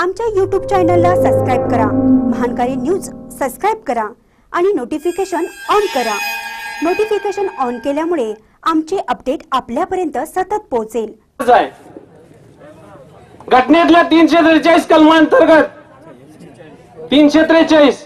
आमच्या YouTube चॅनलला subscribe करा, महानकारी न्यूज सबस्क्राइब करा आणि नोटिफिकेशन ऑन करा। नोटिफिकेशन ऑन केल्यामुळे आमचे अपडेट आपल्यापर्यंत सतत पोहोचेल। घटनेतल्या 343 कलमांतर्गत 343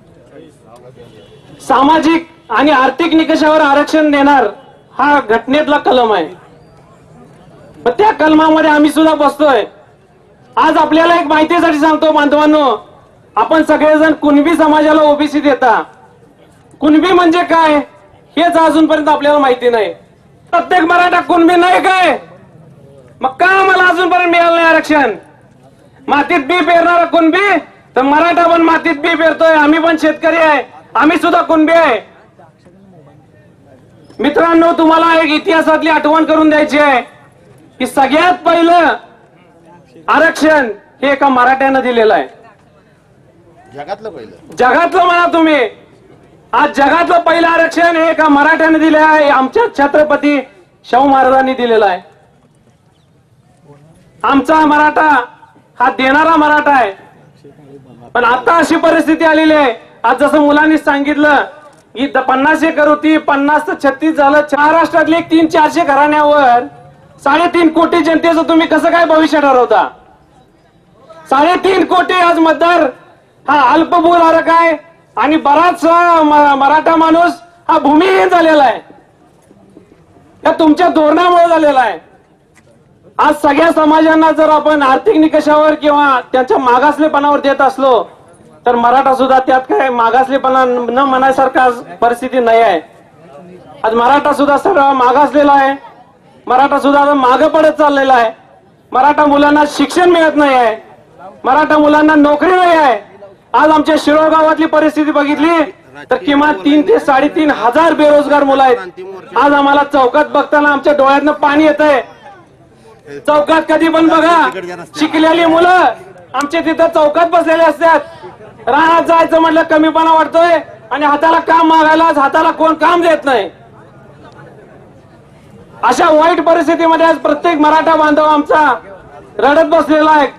सामाजिक आणि आर्थिक निकषावर आरक्षण देणार हा घटनेतला कलम आहे। पण त्या कलमामध्ये आम्ही सुद्धा बसतोय। आज आपल्याला एक माहितीसाठी सांगतो बांधवांनो, आपण सगळेजण कुणबी समाजाला ओबीसी देता। कुणबी म्हणजे काय हेच अजूनपर्यंत आपल्याला माहिती नाही। प्रत्येक मराठा कुणबी नाही काय, मग का मला अजूनपर्यंत मिळालं नाही आरक्षण? मातीत बी पेरणारा कुणबी तर मराठा पण मातीत बी पेरतोय। आम्ही पण शेतकरी आहे, आम्ही सुद्धा कुणबी आहे। मित्रांनो, तुम्हाला एक इतिहासातली आठवण करून द्यायची आहे की सगळ्यात पहिलं आरक्षण हे एका मराठ्यानं दिलेलं आहे। जगातलं म्हणा तुम्ही, आज जगातलं पहिलं आरक्षण हे एका मराठ्याने दिले आहे। आमच्या छत्रपती शाहू महाराजांनी दिलेलं आहे। आमचा मराठा हा देणारा मराठा आहे। पण आता अशी परिस्थिती आलेली आहे, आज जसं मुलांनी सांगितलं की 50 एकर होती, 50 तर 36 झालं। महाराष्ट्रातले 300-400 घराण्यावर 3.5 कोटी जनतेचं तुम्ही कसं काय भविष्य ठरवता? 3.5 कोटी आज मतदार हा अल्पभूधारक आहे आणि बराच मराठा माणूस हा भूमिहीन झालेला आहे। या तुमच्या धोरणामुळे झालेला आहे। आज सगळ्या समाजांना जर आपण आर्थिक निकषावर किंवा त्यांच्या मागासलेपणावर देत असलो तर मराठा सुद्धा त्यात काय मागासलेपणा न म्हणायसारखा परिस्थिती नाही आहे। आज मराठा सुद्धा सगळा मागासलेला आहे। मराठा सुद्धा मागे पडत चाललेला आहे। मराठा मुलांना शिक्षण मिळत नाही आहे, मराठा मुलांना नोकरी नाही आहे। आज आमच्या शिरोळ गावातली परिस्थिती बघितली तर किमान 3 ते 3.5 हजार बेरोजगार मुलं आहेत। आज आम्हाला चौकात बघताना आमच्या डोळ्यातनं पाणी येत आहे। चौकात कधी पण बघा, शिकलेली मुलं आमच्या तिथं चौकात बसलेले असतात। रानात जायचं म्हटलं कमीपणा वाटतोय आणि हाताला काम मागायला हाताला कोण काम देत नाही। अशा वाईट परिस्थितीमध्ये आज प्रत्येक मराठा बांधव आमचा रडत बसलेला आहे।